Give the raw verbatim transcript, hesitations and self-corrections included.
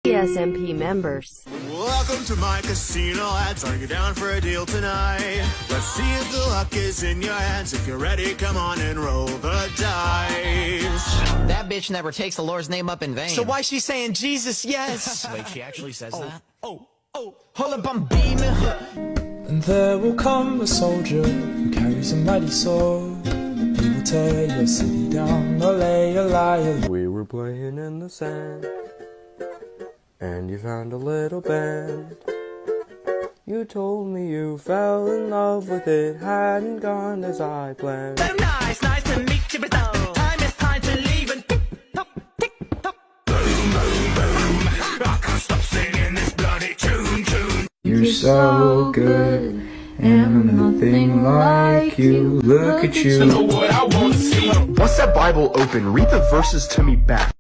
D S M P members. Welcome to my casino ads. Are you down for a deal tonight? Let's see if the luck is in your hands. If you're ready, come on and roll the dice. That bitch never takes the Lord's name up in vain. So why's she saying Jesus, yes? Wait, she actually says oh, that? Oh, oh, hold up, I'm beaming. And there will come a soldier who carries a mighty sword. He will tear your city down or lay a liar. We were playing in the sand, and you found a little band. You told me you fell in love with it, hadn't gone as I planned. So nice, nice to meet you, but the time is time to leave and tick tock, tick tock. Boom, boom, boom. I can't stop singing this bloody tune, tune. You're so good, and I'm nothing like you. Look at you. What I want to see. Once that Bible open, read the verses to me back.